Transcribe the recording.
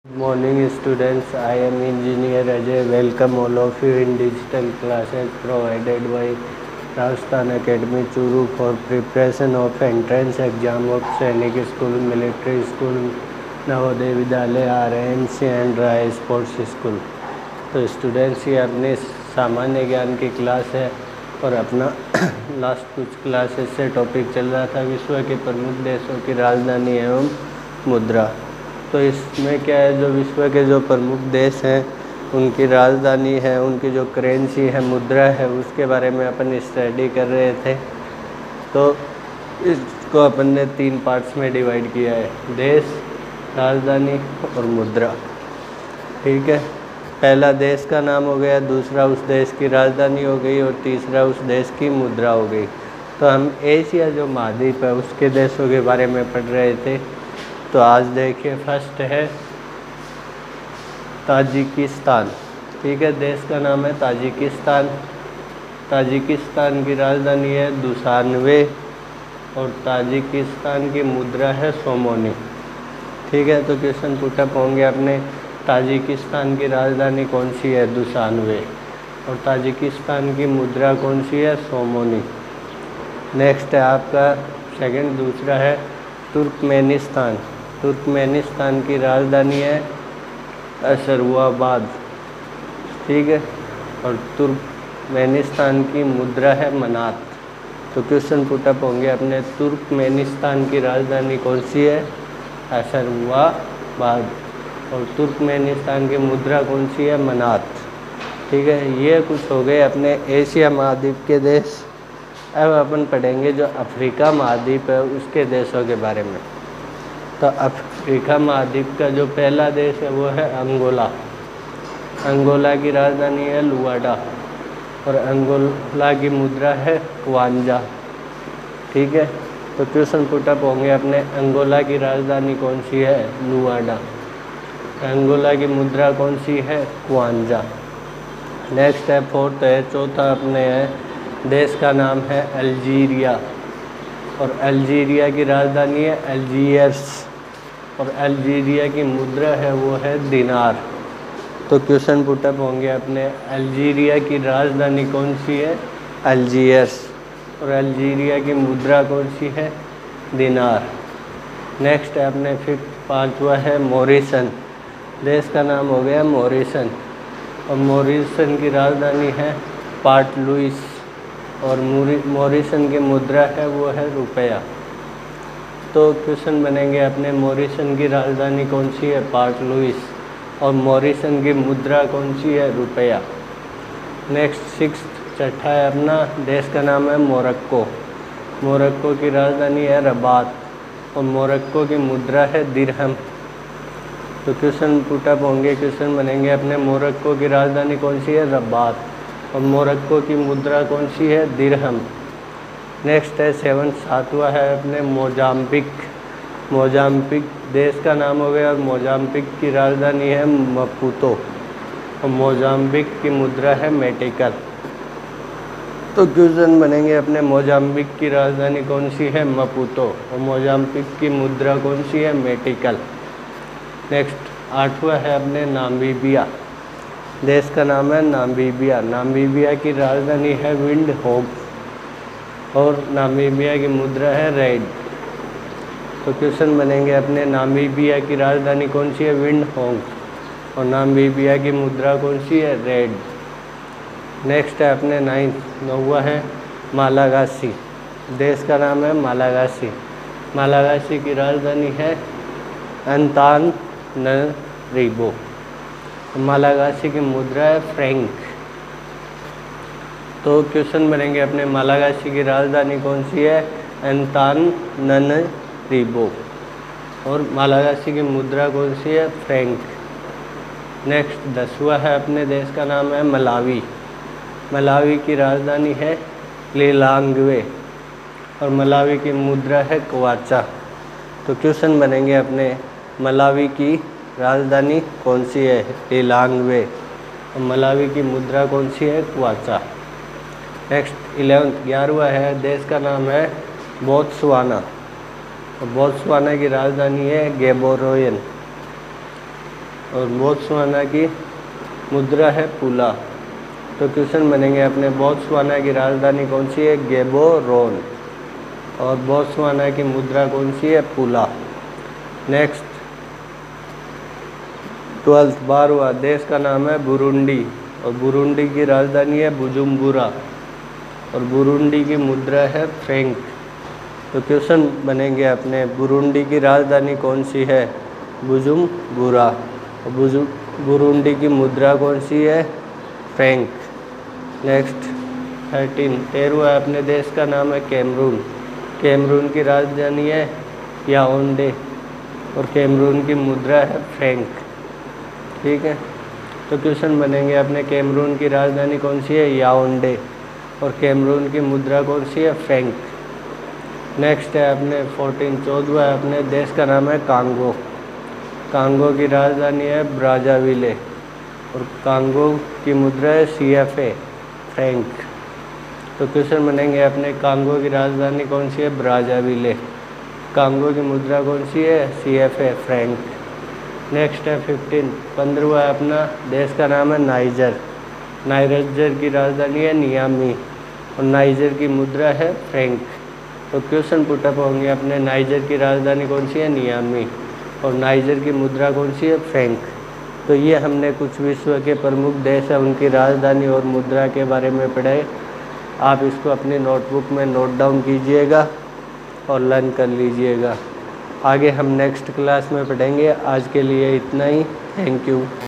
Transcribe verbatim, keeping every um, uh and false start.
Morning students, I am Engineer Ajay. Welcome all of you in digital classes provided by Rajasthan Academy Churu for preparation of entrance exam of Sainik School, Military School, Navodaya Vidyalaya, R N C and Rai sports school. तो students ये अपने सामान्य ज्ञान की class है और अपना last कुछ क्लासेस से टॉपिक चल रहा था विश्व के प्रमुख देशों की राजधानी एवं मुद्रा। तो इसमें क्या है, जो विश्व के जो प्रमुख देश हैं उनकी राजधानी है, उनकी जो करेंसी है, मुद्रा है, उसके बारे में अपन स्टडी कर रहे थे। तो इसको अपन ने तीन पार्ट्स में डिवाइड किया है, देश, राजधानी और मुद्रा। ठीक है, पहला देश का नाम हो गया, दूसरा उस देश की राजधानी हो गई और तीसरा उस देश की मुद्रा हो गई। तो हम एशिया जो महाद्वीप है उसके देशों के बारे में पढ़ रहे थे। तो आज देखिए, फर्स्ट है ताजिकिस्तान। ठीक है, देश का नाम है ताजिकिस्तान। ताजिकिस्तान की राजधानी है दुशानबे और ताजिकिस्तान की मुद्रा है सोमोनी। ठीक है, तो क्वेश्चन पुटअप होंगे अपने, ताजिकिस्तान की राजधानी कौन सी है? दुशानबे। और ताजिकिस्तान की मुद्रा कौन सी है? सोमोनी। नेक्स्ट है आपका सेकंड, दूसरा है तुर्कमेनिस्तान। तुर्कमेनिस्तान की राजधानी है अशरवाबाद। ठीक है, और तुर्कमेनिस्तान की मुद्रा है मनात। तो क्वेश्चन पुटअप होंगे अपने, तुर्कमेनिस्तान की राजधानी कौन सी है? अशरवाबाद। और तुर्कमेनिस्तान की मुद्रा कौन सी है? मनात। ठीक है, ये कुछ हो गए अपने एशिया महाद्वीप के देश। अब अपन पढ़ेंगे जो अफ्रीका महाद्वीप है उसके देशों के बारे में। तो अफ्रीका महाद्वीप का जो पहला देश है वो है अंगोला। अंगोला की राजधानी है लुआंडा और अंगोला की मुद्रा है क्वांजा। ठीक है, तो क्वेश्चन पुटअप होंगे अपने, अंगोला की राजधानी कौन सी है? लुआंडा। अंगोला की मुद्रा कौन सी है? क्वांजा। नेक्स्ट है फोर्थ है, चौथा अपने है, देश का नाम है अल्जीरिया और अल्जीरिया की राजधानी है अल्जीयर्स और अल्जीरिया की मुद्रा है वो है दिनार। तो क्वेश्चन पुटअप होंगे अपने, अल्जीरिया की राजधानी कौन सी है? अल्जीयर्स और अल्जीरिया की मुद्रा कौन सी है? दिनार। नेक्स्ट है अपने फिफ्थ पाँचवा है मॉरिशन। देश का नाम हो गया मॉरिशन और मॉरिशन की राजधानी है पोर्ट लुइस और मॉरिशन की मुद्रा है वो है रुपया। तो क्वेश्चन बनेंगे अपने, मॉरिशन की राजधानी कौन सी है? पोर्ट लुइस और मॉरिशन की मुद्रा कौन सी है? रुपया। नेक्स्ट सिक्स्थ छठा है अपना, देश का नाम है मोरक्को। मोरक्को की राजधानी है रबात और मोरक्को की मुद्रा है दिरहम। तो क्वेश्चन पुटअप होंगे, क्वेश्चन बनेंगे अपने, मोरक्को की राजधानी कौन सी है? रबात और मोरक्को की मुद्रा कौन सी है? दिरहम। नेक्स्ट है सेवन सातवां है अपने मोजाम्बिक। मोजाम्बिक देश का नाम हो गया और मोजाम्बिक की राजधानी है मपूतो और मोजाम्बिक की मुद्रा है मेटिकल। तो क्वेश्चन बनेंगे अपने, मोजाम्बिक की राजधानी कौन सी है? मपूतो और मोजाम्बिक की मुद्रा कौन सी है? मेटिकल। नेक्स्ट आठवां है अपने नामीबिया। देश का नाम है नामीबिया। नामीबिया की राजधानी है विंडहोक और नामीबिया की मुद्रा है रेड। तो क्वेश्चन बनेंगे अपने, नामीबिया की राजधानी कौन सी है? विंडहोक और नामीबिया की मुद्रा कौन सी है? रेड। नेक्स्ट है अपने नाइन्थ नौवा है मालागासी। देश का नाम है मालागासी। मालागासी की राजधानी है अंताननरिवो। मालागासी की मुद्रा है फ्रैंक। तो क्वेश्चन बनेंगे अपने, मालागासी की राजधानी कौन सी है? अंताननरिवो और मालागासी की मुद्रा कौन सी है? फ्रैंक। नेक्स्ट दसवां है अपने, देश का नाम है मलावी। मलावी की राजधानी है लिलांगवे और मलावी की मुद्रा है क्वाचा। तो क्वेश्चन बनेंगे अपने, मलावी की राजधानी कौन सी है? लिलांगवे और मलावी की मुद्रा कौन सी है? क्वाचा। नेक्स्ट इलेवंथ ग्यारहवा है, देश का नाम है बोत्सवाना और बोत्सवाना की राजधानी है गैबोरोन और बोत्सवाना की मुद्रा है पुला। तो क्वेश्चन बनेंगे अपने बोत्सवाना की राजधानी कौन सी है? गैबोरोन। और बोत्सवाना की मुद्रा कौन सी है? पुला। नेक्स्ट ट्वेल्थ बारहवा देश का नाम है बुरुंडी और बुरुंडी की राजधानी है बुजुम्बुरा और बुरुंडी की मुद्रा है फ्रैंक। तो क्वेश्चन बनेंगे अपने बुरुंडी की राजधानी कौन सी है? बुजुम्बुरा और बुजु बुरुंडी की मुद्रा कौन सी है? फ्रैंक। नेक्स्ट थर्टीन तेरहवा अपने देश का नाम है कैमरून। कैमरून की राजधानी है याओंडे और कैमरून की मुद्रा है फ्रैंक। ठीक है, तो क्वेश्चन बनेंगे अपने कैमरून की राजधानी कौन सी है? याओंडे और कैमरून की मुद्रा कौन सी है? फ्रैंक। नेक्स्ट है अपने फोर्टीन चौदहवा अपने देश का नाम है कांगो। कांगो की राजधानी है ब्राज़ाविले और कांगो की मुद्रा है सी एफ ए फ्रैंक। तो क्वेश्चन बनेंगे अपने कांगो की राजधानी कौन सी है? ब्राज़ाविले। कांगो की मुद्रा कौन सी है? C F A franc. Next है फिफ्टीन पंद्रहवा अपना देश का नाम है नाइजर। नाइजर की राजधानी है नियामी और नाइजर की मुद्रा है फ्रैंक। तो क्वेश्चन पुटअप होंगे अपने नाइजर की राजधानी कौन सी है? नियामी और नाइजर की मुद्रा कौन सी है? फ्रैंक। तो ये हमने कुछ विश्व के प्रमुख देश हैं उनकी राजधानी और मुद्रा के बारे में पढ़े। आप इसको अपनी नोटबुक में नोट डाउन कीजिएगा और लर्न कर लीजिएगा। आगे हम नेक्स्ट क्लास में पढ़ेंगे। आज के लिए इतना ही। Thank you.